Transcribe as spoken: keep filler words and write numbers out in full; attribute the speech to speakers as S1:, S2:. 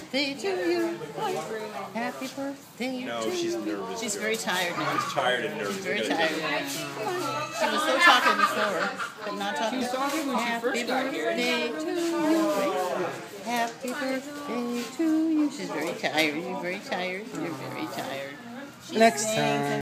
S1: birthday to you. Happy birthday
S2: No,
S1: to you.
S2: she's nervous.
S1: She's very tired now.
S2: She's tired and nervous.
S1: She's very
S2: We gotta
S1: tired.
S2: take her.
S1: She was so talking before, but not talking.
S3: She was talking when she
S1: Happy
S3: first got here.
S1: birthday to you. Happy birthday to you. She's very tired. You're very tired. You're very tired. She's
S4: Next
S1: saying
S4: time.